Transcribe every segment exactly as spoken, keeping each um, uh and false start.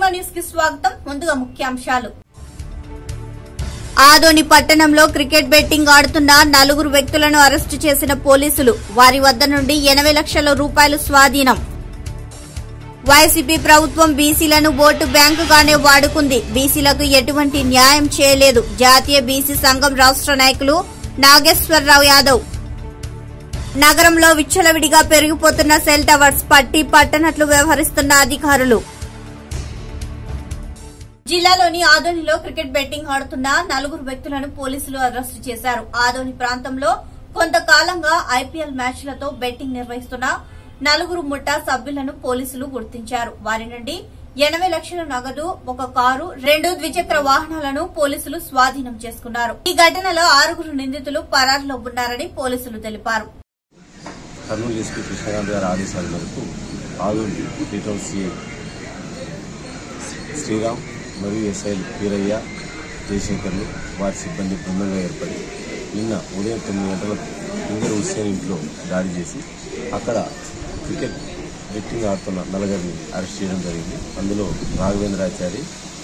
Techno news కి స్వాగతం. ముందుగా ముఖ్యాంశాలు. ఆదోని పట్టణంలో క్రికెట్ బెట్టింగ్ ఆడుతున్న నలుగురు వ్యక్తులను అరెస్టు చేసిన పోలీసులు. వారి వద్ద నుండి ఎనభై లక్షల రూపాయలు స్వాధీనం. వైసీపీ ప్రభుత్వం బీసీలను ఓటు బ్యాంకుగానే వాడుకుంది. బీసీలకు ఎటువంటి న్యాయం చేయలేదు. జాతీయ బీసీ సంఘం రాష్ట్ర నాయకులు నాగేశ్వరరావు యాదవ్. నగరంలో విచ్చలవిడిగా పెరిగిపోతున్న సెల్ టవర్స్ పట్టి పట్టనట్లు వ్యవహరిస్తున్న అధికారులు. జిల్లాలోని ఆదోనిలో క్రికెట్ బెట్టింగ్ ఆడుతున్న నలుగురు వ్యక్తులను పోలీసులు అరెస్టు చేశారు. ఆదోని ప్రాంతంలో కొంతకాలంగా ఐపీఎల్ మ్యాచ్లతో బెట్టింగ్ నిర్వహిస్తున్న నలుగురు ముఠా సభ్యులను పోలీసులు గుర్తించారు. వారి నుండి ఎనభై లక్షల నగదు, ఒక కారు, రెండు ద్విచక్ర వాహనాలను పోలీసులు స్వాధీనం చేసుకున్నారు. ఈ ఘటనలో ఆరుగురు నిందితులు పరారులో ఉన్నారని పోలీసులు తెలిపారు. కర్నూలు ఎస్పీ కృష్ణకాంత్ గారి ఆదేశాల మేరకు ఆదోని రీటౌన్ సీఐ శ్రీరామ్ మరియు ఎస్ఐలు వీరయ్య, జయశంకర్లు వారి సిబ్బంది బృందంగా ఏర్పడి నిన్న ఉదయం తొమ్మిది గంటలకు ఇందర్ హుస్సేన్ ఇంట్లో దాడి చేసి అక్కడ క్రికెట్ బెట్టింగ్ ఆడుతున్న నలుగురిని అరెస్ట్ చేయడం జరిగింది. అందులో రాఘవేంద్రాచారి,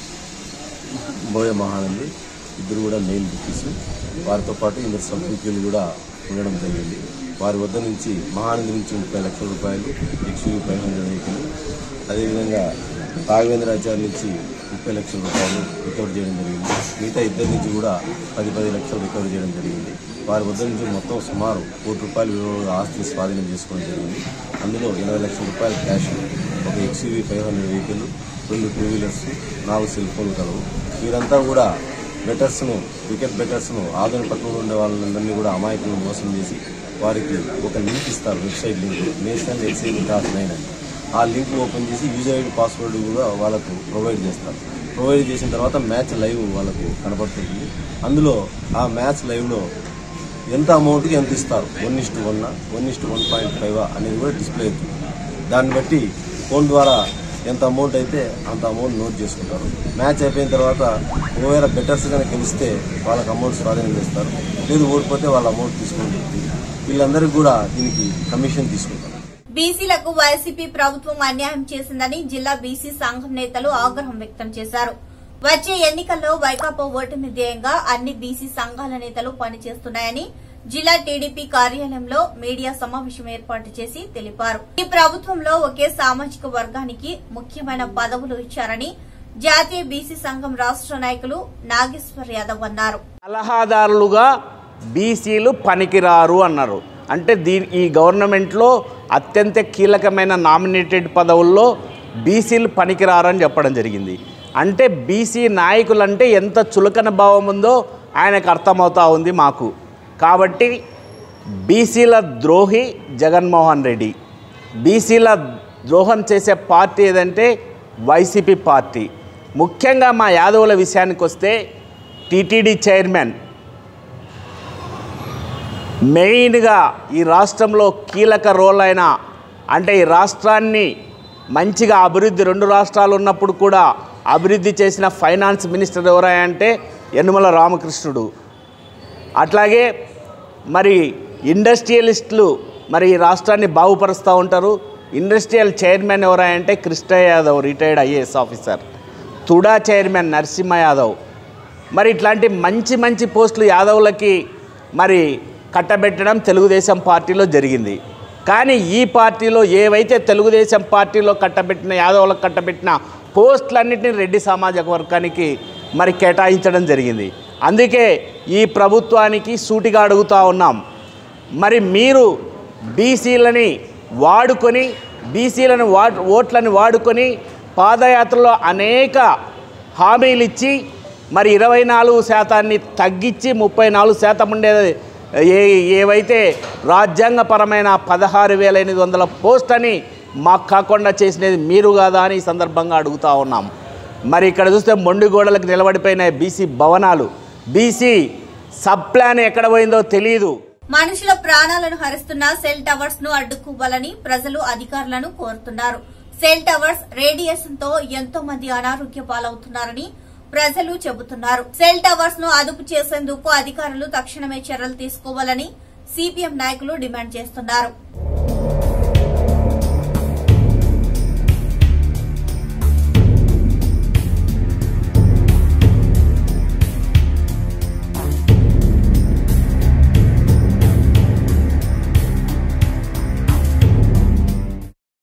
బోయ మహానంది ఇద్దరు కూడా మెయిన్ బుక్కీస్, వారితో పాటు ఇద్దరు సభ్యులు కూడా ఉండడం జరిగింది. వారి వద్ద నుంచి మహానంది నుంచి ముప్పై లక్షల రూపాయలు, ఎక్స్యూవీ ఫైవ్ హండ్రెడ్ వెహికల్, అదేవిధంగా రాఘవేంద్రాచారి నుంచి ముప్పై లక్షల రూపాయలు రికవర్ చేయడం జరిగింది. మిగతా ఇద్దరి నుంచి కూడా పది పది లక్షలు రికవర్ చేయడం జరిగింది. వారి వద్ద నుంచి మొత్తం సుమారు కోటి రూపాయల విలువ ఆస్తిని స్వాధీనం చేసుకోవడం జరిగింది. అందులో ఎనభై లక్షల రూపాయల క్యాష్, ఒక ఎక్స్యూవీ ఫైవ్ హండ్రెడ్ వెహికల్, రెండు టూ వీలర్స్, నాలుగు సెల్ ఫోన్లు కలవు. వీరంతా కూడా బెటర్స్ను క్రికెట్ బెటర్స్ను ఆదోని పట్టణంలో ఉండే వాళ్ళందరినీ కూడా అమాయకులను మోసం చేసి వారికి ఒక లింక్ ఇస్తారు, website link, national excise dot nine అని. ఆ లింక్ ఓపెన్ చేసి యూజర్ ఐడి పాస్వర్డ్ కూడా వాళ్ళకు ప్రొవైడ్ చేస్తారు. ప్రొవైడ్ చేసిన తర్వాత మ్యాచ్ లైవ్ వాళ్ళకు కనపడుతుంది. అందులో ఆ మ్యాచ్ లైవ్లో ఎంత అమౌంట్కి ఎంత ఇస్తారు, one is to one one is to one point five అనేది కూడా డిస్ప్లే అవుతుంది. దాన్ని బట్టి ఫోన్ ద్వారా ఎంత అమౌంట్ అయితే అంత అమౌంట్ నోట్ చేసుకుంటారు. మ్యాచ్ అయిపోయిన తర్వాత ఒకవేళ బెటర్స్ కనుక గెలిస్తే వాళ్ళకి అమౌంట్ స్వాధీనం చేస్తారు, లేదు ఓడిపోతే వాళ్ళ అమౌంట్ తీసుకుంటుంది. వీళ్ళందరికీ కూడా దీనికి కమిషన్ తీసుకుంటారు. బీసీలకు వైసీపీ ప్రభుత్వం అన్యాయం చేసిందని జిల్లా బీసీ సంఘం నేతలు ఆగ్రహం వ్యక్తం చేశారు. వచ్చే ఎన్నికల్లో వైకాపా ఓటమి ధ్యేయంగా అన్ని బీసీ సంఘాల నేతలు పనిచేస్తున్నాయని జిల్లా టీడీపీ కార్యాలయంలో మీడియా సమావేశం ఏర్పాటు చేసి తెలిపారు. ఈ ప్రభుత్వంలో ఒకే సామాజిక వర్గానికి ముఖ్యమైన పదవులు ఇచ్చారని జాతీయ బీసీ సంఘం రాష్ట్ర నాయకులు నాగేశ్వర్ యాదవ్ అన్నారు. సలహాదారులుగా బీసీలు పనికిరారు అన్నారు. అంటే దీని ఈ గవర్నమెంట్లో అత్యంత కీలకమైన నామినేటెడ్ పదవుల్లో బీసీలు పనికిరారని చెప్పడం జరిగింది. అంటే బీసీ నాయకులంటే ఎంత చులకన భావం ఉందో ఆయనకు అర్థమవుతా ఉంది మాకు. కాబట్టి బీసీల ద్రోహి జగన్మోహన్ రెడ్డి. బీసీల ద్రోహం చేసే పార్టీ ఏదంటే వైసీపీ పార్టీ. ముఖ్యంగా మా యాదవుల విషయానికి వస్తే టీటీడీ చైర్మన్ మెయిన్గా ఈ రాష్ట్రంలో కీలక రోల్ అయిన, అంటే ఈ రాష్ట్రాన్ని మంచిగా అభివృద్ధి, రెండు రాష్ట్రాలు ఉన్నప్పుడు కూడా అభివృద్ధి చేసిన ఫైనాన్స్ మినిస్టర్ ఎవరంటే యనుమల రామకృష్ణుడు. అట్లాగే మరి ఇండస్ట్రియలిస్టులు మరి ఈ రాష్ట్రాన్ని బాగుపరుస్తూ ఉంటారు. ఇండస్ట్రియల్ చైర్మన్ ఎవరంటే Krishna Yadav, retired IAS officer. TUDA chairman Narasimha Yadav. మరి ఇట్లాంటి మంచి మంచి పోస్టులు యాదవులకి మరి కట్టబెట్టడం తెలుగుదేశం పార్టీలో జరిగింది. కానీ ఈ పార్టీలో ఏవైతే తెలుగుదేశం పార్టీలో కట్టబెట్టిన యాదవులకు కట్టబెట్టిన పోస్టులన్నింటినీ రెడ్డి సామాజిక వర్గానికి మరి కేటాయించడం జరిగింది. అందుకే ఈ ప్రభుత్వానికి సూటిగా అడుగుతూ ఉన్నాం, మరి మీరు బీసీలని వాడుకొని బీసీలను వా ఓట్లను వాడుకొని పాదయాత్రలో అనేక హామీలు ఇచ్చి మరి ఇరవై నాలుగు శాతాన్ని తగ్గించి ముప్పై నాలుగు శాతం ఉండేది ఏ ఏవైతే రాజ్యాంగపరమైన పదహారు వేల ఎనిమిది వందల పోస్ట్ అని మాకు కాకుండా చేసినది మీరు కాదా అని ఈ సందర్భంగా అడుగుతూ ఉన్నాం. మరి ఇక్కడ చూస్తే మొండి గోడలకు నిలబడిపోయిన బీసీ భవనాలు, బీసీ సబ్ ప్లాన్ ఎక్కడ పోయిందో తెలియదు. మనుషుల ప్రాణాలను హరిస్తున్న సెల్ టవర్స్ ను అడ్డుకోవాలని ప్రజలు అధికారులను కోరుతున్నారు. సెల్ టవర్స్ రేడియేషన్ తో ఎంతో మంది అనారోగ్య పాలవుతున్నారని ప్రజలు చెబుతున్నారు. సెల్ టవర్స్ ను అదుపు చేసేందుకు అధికారులు తక్షణమే చర్యలు తీసుకోవాలని సిపిఎం నాయకులు డిమాండ్ చేస్తున్నారు.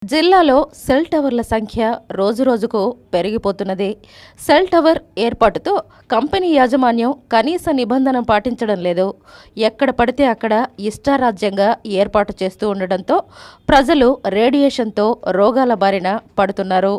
జిల్లాలో సెల్ టవర్ల సంఖ్య రోజురోజుకు పెరిగిపోతున్నది. సెల్ టవర్ ఏర్పాటుతో కంపెనీ యాజమాన్యం కనీస నిబంధన పాటించడం లేదు. ఎక్కడ పడితే అక్కడ ఇష్టారాజ్యంగా ఏర్పాటు చేస్తూ ఉండడంతో ప్రజలు రేడియేషన్తో రోగాల బారిన పడుతున్నారు.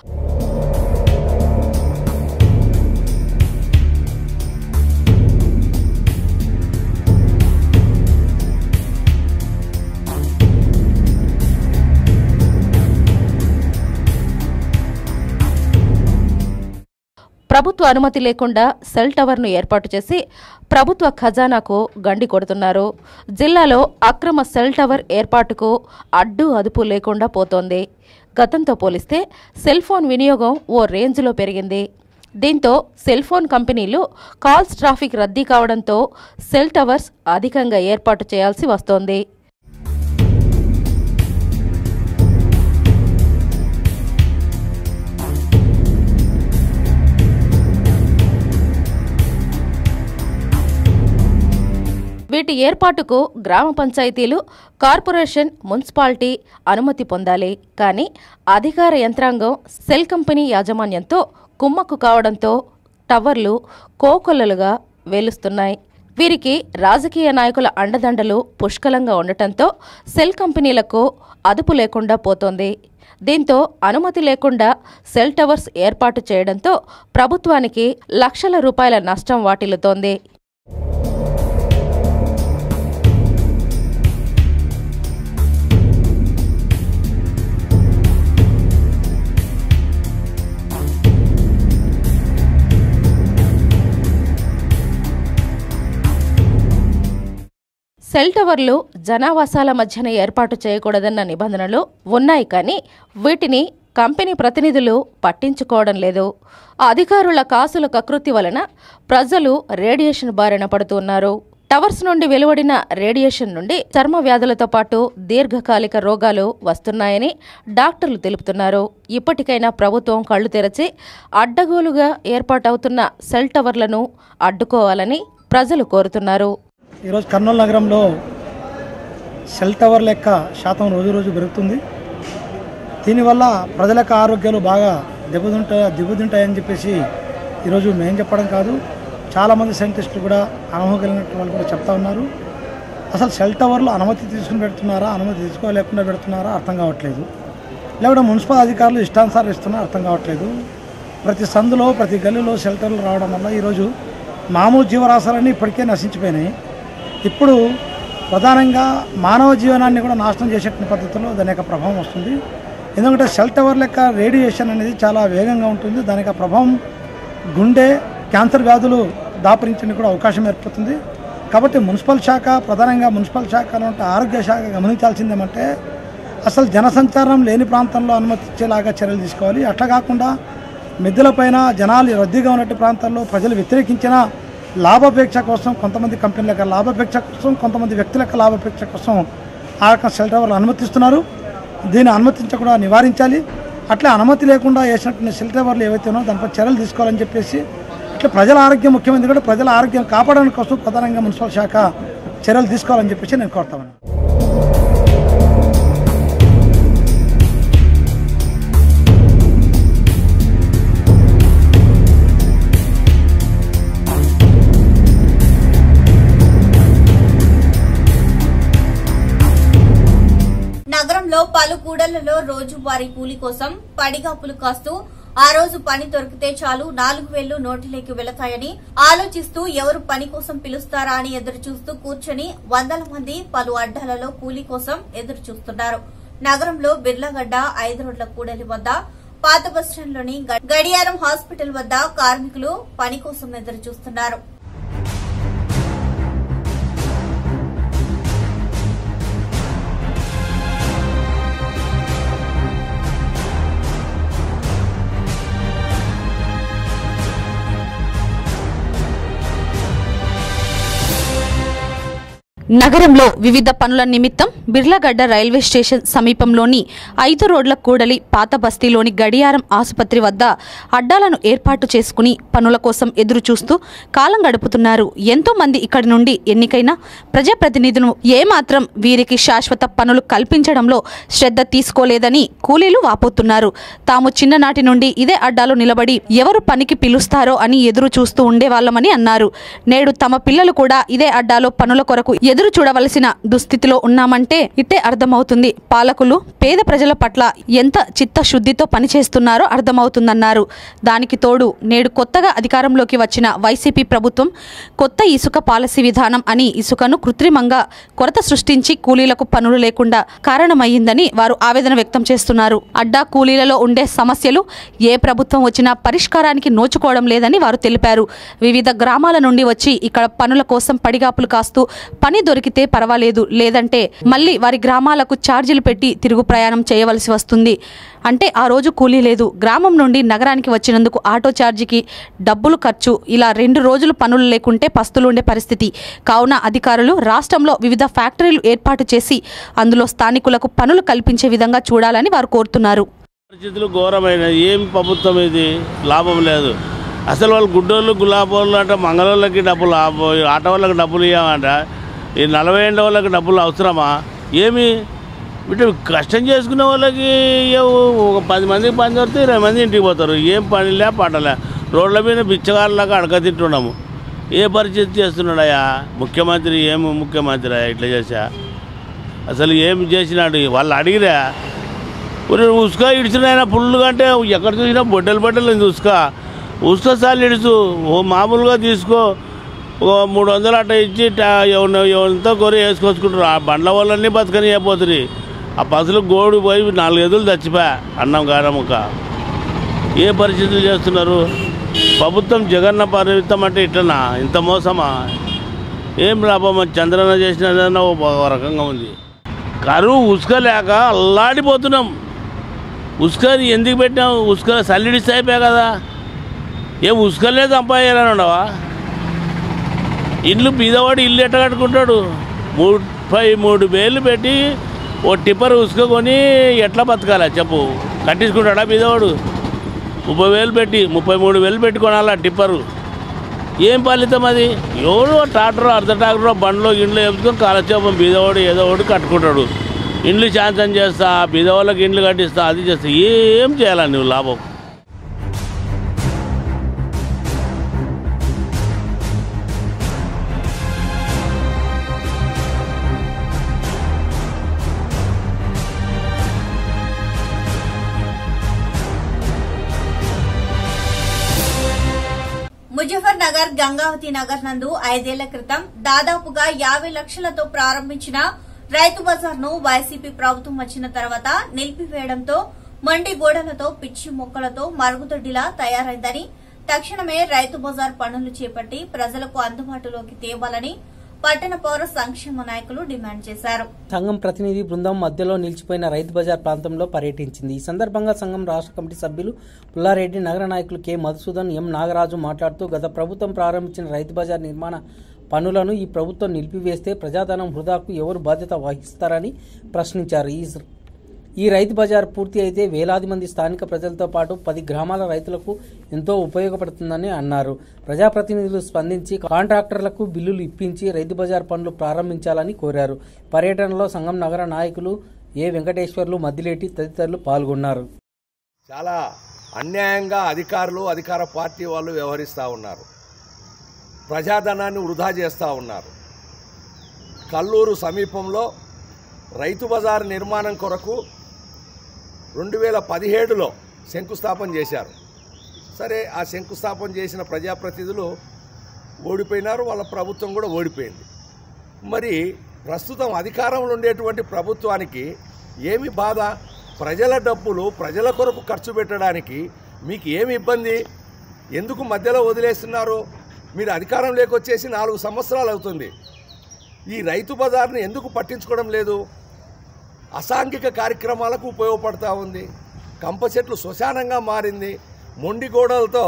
ప్రభుత్వ అనుమతి లేకుండా సెల్ టవర్ను ఏర్పాటు చేసి ప్రభుత్వ ఖజానాకు గండి కొడుతున్నారు. జిల్లాలో అక్రమ సెల్ టవర్ ఏర్పాటుకు అడ్డు అదుపు లేకుండా పోతోంది. గతంతో పోలిస్తే సెల్ ఫోన్ వినియోగం ఓ రేంజ్లో పెరిగింది. దీంతో సెల్ ఫోన్ కంపెనీలు కాల్స్ ట్రాఫిక్ రద్దీ కావడంతో సెల్ టవర్స్ అధికంగా ఏర్పాటు చేయాల్సి వస్తోంది. వీటి ఏర్పాటుకు గ్రామ పంచాయతీలు, కార్పొరేషన్, మున్సిపాలిటీ అనుమతి పొందాలి. కానీ అధికార యంత్రాంగం సెల్ కంపెనీ యాజమాన్యంతో కుమ్మక్కు కావడంతో టవర్లు కోకొల్లలుగా వేలుస్తున్నాయి. వీరికి రాజకీయ నాయకుల అండదండలు పుష్కలంగా ఉండటంతో సెల్ కంపెనీలకు అదుపు లేకుండా పోతోంది. దీంతో అనుమతి లేకుండా సెల్ టవర్స్ ఏర్పాటు చేయడంతో ప్రభుత్వానికి లక్షల రూపాయల నష్టం వాటిల్లుతోంది. సెల్ టవర్లు జనావాసాల మధ్యన ఏర్పాటు చేయకూడదన్న నిబంధనలు ఉన్నాయి. కానీ వీటిని కంపెనీ ప్రతినిధులు పట్టించుకోవడం లేదు. అధికారుల కాసుల కకృతి వలన ప్రజలు రేడియేషన్ బారిన పడుతున్నారు. టవర్స్ నుండి వెలువడిన రేడియేషన్ నుండి చర్మ వ్యాధులతో పాటు దీర్ఘకాలిక రోగాలు వస్తున్నాయని డాక్టర్లు తెలుపుతున్నారు. ఇప్పటికైనా ప్రభుత్వం కళ్లు తెరచి అడ్డగోలుగా ఏర్పాటవుతున్న సెల్ టవర్లను అడ్డుకోవాలని ప్రజలు కోరుతున్నారు. ఈరోజు కర్నూలు నగరంలో సెల్ టవర్ లెక్క శాతం రోజు రోజు పెరుగుతుంది. దీనివల్ల ప్రజల యొక్క ఆరోగ్యాలు బాగా దెబ్బతింటాయి దెబ్బతింటాయని చెప్పేసి ఈరోజు మేము చెప్పడం కాదు, చాలామంది సైంటిస్టులు కూడా అనుభవం కలిగిన వాళ్ళు కూడా చెప్తా ఉన్నారు. అసలు సెల్ టవర్లు అనుమతి తీసుకుని పెడుతున్నారా, అనుమతి తీసుకోలేకుండా పెడుతున్నారా అర్థం కావట్లేదు. లేకపోతే మున్సిపల్ అధికారులు ఇష్టానుసారం ఇస్తున్నారా అర్థం కావట్లేదు. ప్రతి సందులో ప్రతి గల్లీలో సెల్ టవర్లు రావడం వల్ల ఈరోజు మామూలు జీవరాశాలన్నీ ఇప్పటికే నశించిపోయినాయి. ఇప్పుడు ప్రధానంగా మానవ జీవనాన్ని కూడా నాశనం చేసేటువంటి పద్ధతిలో దాని యొక్క ప్రభావం వస్తుంది. ఎందుకంటే సెల్ టవర్ లెక్క రేడియేషన్ అనేది చాలా వేగంగా ఉంటుంది. దాని యొక్క ప్రభావం గుండె క్యాన్సర్ వ్యాధులు దాపరించడానికి కూడా అవకాశం ఏర్పడుతుంది. కాబట్టి మున్సిపల్ శాఖ, ప్రధానంగా మున్సిపల్ శాఖ అంటే ఆరోగ్య శాఖ గమనించాల్సింది ఏమంటే అసలు జనసంచారం లేని ప్రాంతంలో అనుమతించేలాగా చర్యలు తీసుకోవాలి. అట్లా కాకుండా మిద్దెలపైన జనాలు రద్దీగా ఉన్నట్టు ప్రాంతాల్లో ప్రజలు వ్యతిరేకించిన లాభాపేక్ష కోసం కొంతమంది కంపెనీల యొక్క లాభాపేక్ష కోసం, కొంతమంది వ్యక్తుల యొక్క లాభాపేక్ష కోసం ఆ యొక్క సెల్ టవర్లు అనుమతిస్తున్నారు. దీన్ని అనుమతించకుండా నివారించాలి. అట్లా అనుమతి లేకుండా వేసినటువంటి సెల్ టవర్లు ఏవైతే ఉన్నాయో దానిపై చర్యలు తీసుకోవాలని చెప్పేసి, ఇట్లా ప్రజల ఆరోగ్యం ముఖ్యమైనది కూడా ప్రజల ఆరోగ్యం కాపాడడానికి కోసం ప్రధానంగా మున్సిపల్ శాఖ చర్యలు తీసుకోవాలని చెప్పేసి నేను కోరుతాను. నగరంలో పలు కూడళ్లలో రోజువారీ కూలీ కోసం పడిగాపులు కాస్తూ ఆ రోజు పని దొరికితే చాలు నాలుగు వేళ్లు నోటిలోకి వెళతాయని ఆలోచిస్తూ ఎవరు పని కోసం పిలుస్తారా అని ఎదురు చూస్తూ కూర్చొని వందల మంది పలు అడ్డాలలో కూలీ కోసం ఎదురు చూస్తున్నారు. నగరంలో బిర్లాగడ్డ, ఐదు రోడ్ల కూడలి వద్ద, పాత బస్టాండ్లోని గడియారం హాస్పిటల్ వద్ద కార్మికులు పని కోసం ఎదురు చూస్తున్నారు. నగరంలో వివిధ పనుల నిమిత్తం బిర్లాగడ్డ రైల్వే స్టేషన్ సమీపంలోని ఐదు రోడ్ల కూడలి పాత బస్తీలోని గడియారం ఆసుపత్రి వద్ద అడ్డాలను ఏర్పాటు చేసుకుని పనుల కోసం ఎదురు చూస్తూ కాలం గడుపుతున్నారు. ఎంతో మంది ఇక్కడి నుండి ఎన్నికైన ప్రజాప్రతినిధులు ఏమాత్రం వీరికి శాశ్వత పనులు కల్పించడంలో శ్రద్ధ తీసుకోలేదని కూలీలు వాపోతున్నారు. తాము చిన్ననాటి నుండి ఇదే అడ్డాలో నిలబడి ఎవరు పనికి పిలుస్తారో అని ఎదురు చూస్తూ ఉండేవాళ్లమని అన్నారు. నేడు తమ పిల్లలు కూడా ఇదే అడ్డాలో పనుల కొరకు ఎదురు చూడవలసిన దుస్థితిలో ఉన్నామంటే ఇట్టే అర్థమవుతుంది. పాలకులు పేద ప్రజల పట్ల ఎంత చిత్తశుద్ధితో పనిచేస్తున్నారో అర్థమవుతుందన్నారు. దానికి తోడు నేడు కొత్తగా అధికారంలోకి వచ్చిన వైసీపీ ప్రభుత్వం కొత్త ఇసుక పాలసీ విధానం అని ఇసుకను కృత్రిమంగా కొరత సృష్టించి కూలీలకు పనులు లేకుండా కారణమయ్యిందని వారు ఆవేదన వ్యక్తం చేస్తున్నారు. అడ్డా కూలీలలో ఉండే సమస్యలు ఏ ప్రభుత్వం వచ్చినా పరిష్కారానికి నోచుకోవడం లేదని వారు తెలిపారు. వివిధ గ్రామాల నుండి వచ్చి ఇక్కడ పనుల కోసం పడిగాపులు కాస్తూ పని దొరికితే పర్వాలేదు, లేదంటే మళ్ళీ వారి గ్రామాలకు ఛార్జీలు పెట్టి తిరుగు ప్రయాణం చేయవలసి వస్తుంది. అంటే ఆ రోజు కూలీ లేదు. గ్రామం నుండి నగరానికి వచ్చినందుకు ఆటో ఛార్జీకి డబ్బులు ఖర్చు. ఇలా రెండు రోజులు పనులు లేకుంటే పస్తులుండే పరిస్థితి. కావున అధికారులు రాష్ట్రంలో వివిధ ఫ్యాక్టరీలు ఏర్పాటు చేసి అందులో స్థానికులకు పనులు కల్పించే విధంగా చూడాలని వారు కోరుతున్నారు. పరిస్థితులు ఘోరమైన ఏం ప్రభుత్వం ఇది లాభం లేదు. అసలు వాళ్ళు గుడ్డోళ్ళు గులాబోళ్ళు అంటే మంగళోళ్ళకి డబ్బులు ఆటో వాళ్ళకి డబ్బులు ఇవ్వమంట. ఈ నలభై ఏళ్ళ వాళ్ళకి డబ్బులు అవసరమా? ఏమి ఇటు కష్టం చేసుకునే వాళ్ళకి ఒక పది మందికి పని దొరికితే ఇరవై మంది ఇంటికి పోతారు. ఏం పనిలే పాటలే, రోడ్ల మీద బిచ్చగాళ్ళలాగా అడక తింటున్నాము. ఏ పరిస్థితి చేస్తున్నాడయా ముఖ్యమంత్రి? ఏమి ముఖ్యమంత్రి ఇట్లా చేసా? అసలు ఏం చేసినాడు? వాళ్ళు అడిగిరా ఉసుక ఇడిచినైనా ఫుల్గా అంటే ఎక్కడ చూసినా బొడ్డలు బొడ్డలు ఉసుక ఉసుక సార్లు ఇడుచు ఓ మామూలుగా తీసుకో, ఓ మూడు వందలు అట్ట ఇచ్చి ఎంతో కొరి వేసుకొచ్చుకుంటారు. ఆ బండ్ల వాళ్ళన్నీ బతకని అయిపోతుంది. ఆ బస్సులు గోడు పోయి నాలుగు ఎదులు చచ్చిపోయా అన్నం గారముక. ఏ పరిస్థితులు చేస్తున్నారు? ప్రభుత్వం జగన్న పరిమితం అంటే ఇట్లనా? ఇంత మోసమా? ఏం లాభం? చంద్రన్న చేసినదన్నా ఒక రకంగా ఉంది. కరువు ఉసుక లేక అల్లాడిపోతున్నాం. ఉసుక ఎందుకు పెట్టినాం? ఉసుక సల్లిడిస్తే అయిపోయా కదా. ఏం ఉసుకలే సంపాదించాలని ఉండవా? ఇల్లు బీదవాడు ఇల్లు ఎట్ట కట్టుకుంటాడు? ముప్పై మూడు వేలు పెట్టి ఓ టిప్పర్ ఉసుక కొని ఎట్లా బతకాలా చెప్పు? కట్టించుకుంటాడా బీదవాడు? ముప్పై వేలు పెట్టి ముప్పై మూడు వేలు పెట్టి కొనాలా టిప్పరు? ఏం ఫలితం అది? ఎవరో ట్రాక్టర్ అర్ధ ట్రాక్టర్ బండ్లో ఇండ్లు వేసుకొని కాలక్షేపం బీదవాడు ఏదో ఒకటి కట్టుకుంటాడు. ఇండ్లు శాంతం చేస్తా, బీదవాళ్ళకి ఇండ్లు కట్టిస్తా, అది చేస్తా. ఏం చేయాలా నువ్వు లాభం? ముజఫర్ నగర్ గంగావతి నగర్ నందు ఐదేళ్ల క్రితం దాదాపుగా యాభై లక్షలతో ప్రారంభించిన రైతు బజార్ ను వైసీపీ ప్రభుత్వం వచ్చిన తర్వాత నిలిపివేయడంతో మండి గోడలతో పిచ్చి మొక్కలతో మరుగుదొడ్డిలా తయారైందని, తక్షణమే రైతు బజార్ పనులు చేపట్టి ప్రజలకు అందుబాటులోకి తేవాలని పట్టణ పౌర సంక్షేమ నాయకులు డిమాండ్ చేశారు. సంఘం ప్రతినిధి బృందం మధ్యలో నిలిచిపోయిన రైతు బజార్ ప్రాంతంలో పర్యటించింది. ఈ సందర్భంగా సంఘం రాష్ట్ర కమిటీ సభ్యులు పుల్లారెడ్డి, నగర నాయకులు కె మధుసూదన్, ఎం నాగరాజు మాట్లాడుతూ గత ప్రభుత్వం ప్రారంభించిన రైతు బజార్ నిర్మాణ పనులను ఈ ప్రభుత్వం నిలిపివేస్తే ప్రజాధనం వృధాకు ఎవరు బాధ్యత వహిస్తారని ప్రశ్నించారు. ఈ ఈ రైతు బజార్ పూర్తి అయితే వేలాది మంది స్థానిక ప్రజలతో పాటు పది గ్రామాల రైతులకు ఎంతో ఉపయోగపడుతుందని అన్నారు. ప్రజాప్రతినిధులు స్పందించి కాంట్రాక్టర్లకు బిల్లులు ఇప్పించి రైతు బజార్ పనులు ప్రారంభించాలని కోరారు. పర్యటనలో సంఘం నగర నాయకులు ఏ వెంకటేశ్వర్లు, మద్దిలేటి తదితరులు పాల్గొన్నారు. చాలా అన్యాయంగా అధికారులు, అధికార పార్టీ వాళ్ళు వ్యవహరిస్తూ ఉన్నారు. ప్రజాధనాన్ని వృధా చేస్తూ ఉన్నారు. కల్లూరు సమీపంలో రైతు బజార్ నిర్మాణం కొరకు రెండు వేల పదిహేడులో శంకుస్థాపన చేశారు. సరే, ఆ శంకుస్థాపన చేసిన ప్రజాప్రతినిధులు ఓడిపోయినారు, వాళ్ళ ప్రభుత్వం కూడా ఓడిపోయింది. మరి ప్రస్తుతం అధికారంలో ఉండేటువంటి ప్రభుత్వానికి ఏమి బాధ? ప్రజల డబ్బులు ప్రజల కొరకు ఖర్చు పెట్టడానికి మీకు ఏమి ఇబ్బంది? ఎందుకు మధ్యలో వదిలేస్తున్నారు? మీరు అధికారం లేకొచ్చేసి నాలుగు సంవత్సరాలు అవుతుంది. ఈ రైతు బజార్ని ఎందుకు పట్టించుకోవడం లేదు? అసాంఘిక కార్యక్రమాలకు ఉపయోగపడతా ఉంది. కంప చెట్లు శ్మశానంగా మారింది. మొండి గోడలతో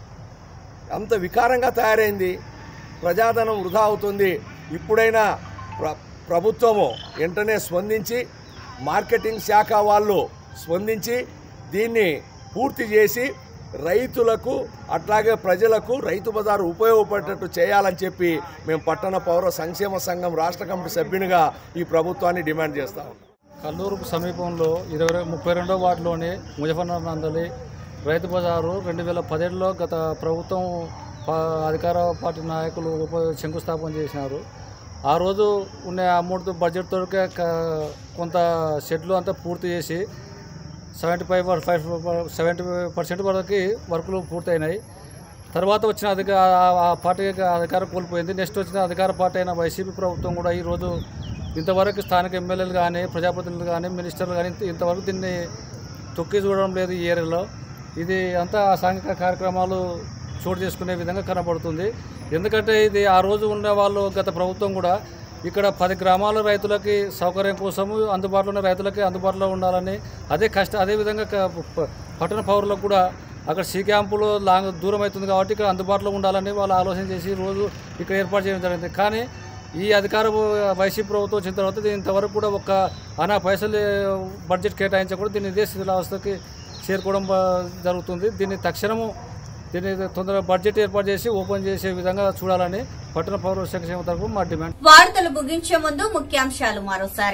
అంత వికారంగా తయారైంది. ప్రజాధనం వృధా అవుతుంది. ఇప్పుడైనా ప్ర ప్రభుత్వము వెంటనే స్పందించి మార్కెటింగ్ శాఖ వాళ్ళు స్పందించి దీన్ని పూర్తి చేసి రైతులకు అట్లాగే ప్రజలకు రైతు బజారు ఉపయోగపడేటట్టు చేయాలని చెప్పి మేము పట్టణ పౌర సంక్షేమ సంఘం రాష్ట్ర కమిటీ సభ్యునిగా ఈ ప్రభుత్వాన్ని డిమాండ్ చేస్తా ఉన్నాం. కల్లూరుకు సమీపంలో ఇరవై ముప్పై రెండో వార్డులోని ముజఫర్నగర్ నందలి రైతు బజారు రెండు వేల పదిహేడులో గత ప్రభుత్వం అధికార పార్టీ నాయకులు శంకుస్థాపన చేసినారు. ఆ రోజు ఉన్న అమౌంట్ బడ్జెట్తో కొంత షెడ్లు అంతా పూర్తి చేసి seventy five five seventy percent వరకు వర్కులు పూర్తయినాయి. తర్వాత వచ్చిన అధికార ఆ పార్టీ అధికారం కోల్పోయింది. నెక్స్ట్ వచ్చిన అధికార పార్టీ అయిన వైసీపీ ప్రభుత్వం కూడా ఈరోజు ఇంతవరకు స్థానిక ఎమ్మెల్యేలు కానీ ప్రజాప్రతినిధులు కానీ మినిస్టర్లు కానీ ఇంతవరకు దీన్ని తొక్కి చూడడం లేదు. ఈ ఏరియాలో ఇది అంతా సాంఘిక కార్యక్రమాలు చోటు చేసుకునే విధంగా కనబడుతుంది. ఎందుకంటే ఇది ఆ రోజు ఉన్న వాళ్ళు గత ప్రభుత్వం కూడా ఇక్కడ పది గ్రామాల రైతులకి సౌకర్యం కోసము అందుబాటులో ఉన్న రైతులకి అందుబాటులో ఉండాలని అదే కష్ట అదేవిధంగా పట్టణ పౌరులకు కూడా అక్కడ సీ క్యాంపులో లాంగ్ దూరం అవుతుంది కాబట్టి ఇక్కడ అందుబాటులో ఉండాలని వాళ్ళు ఆలోచన చేసి రోజు ఇక్కడ ఏర్పాటు చేయడం జరిగింది. కానీ ఈ అధికార వైసీపీ ప్రభుత్వం వచ్చిన తర్వాత ఇంతవరకు కూడా ఒక అనా పైసలు బడ్జెట్ కేటాయించకూడదు దీన్ని ఇదే స్థితిలావస్థకి చేరుకోవడం జరుగుతుంది. దీన్ని తక్షణము దీన్ని తొందరగా బడ్జెట్ ఏర్పాటు చేసి ఓపెన్ చేసే విధంగా చూడాలని పట్టణ పౌర సంక్షేమ తరఫు మా డిమాండ్. వార్తలు ముగించే ముందు ముఖ్యాంశాలు మరోసారి.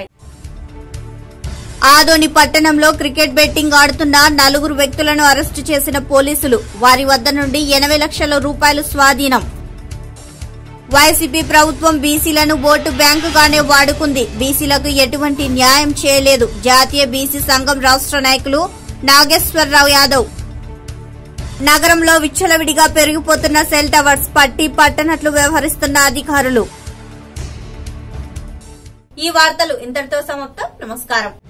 ఆదోని పట్టణంలో క్రికెట్ బెట్టింగ్ ఆడుతున్న నలుగురు వ్యక్తులను అరెస్టు చేసిన పోలీసులు. వారి వద్ద నుండి ఎనభై లక్షల రూపాయలు స్వాధీనం. వైసీపీ ప్రభుత్వం బీసీలను ఓటు బ్యాంకుగానే వాడుకుంది. బీసీలకు ఎటువంటి న్యాయం చేయలేదు. జాతీయ బీసీ సంఘం రాష్ట్ర నాయకులు నాగేశ్వరరావు యాదవ్. నగరంలో విచ్చలవిడిగా పెరిగిపోతున్న సెల్ టవర్స్ పట్టి పట్టనట్లు వ్యవహరిస్తున్న అధికారులు. ఈ వార్తలు ఇంతటితో సమాప్తం. నమస్కారం.